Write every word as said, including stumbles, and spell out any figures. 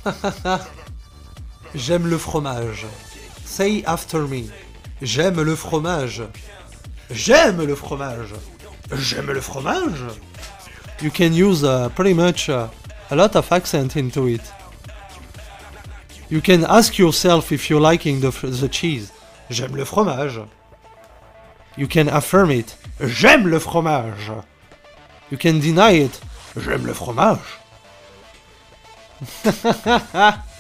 J'aime le fromage. Say after me. J'aime le fromage. J'aime le fromage. J'aime le fromage. You can use uh, pretty much uh, a lot of accent into it. You can ask yourself if you're liking the, the cheese. J'aime le fromage. You can affirm it. J'aime le fromage. You can deny it. J'aime le fromage.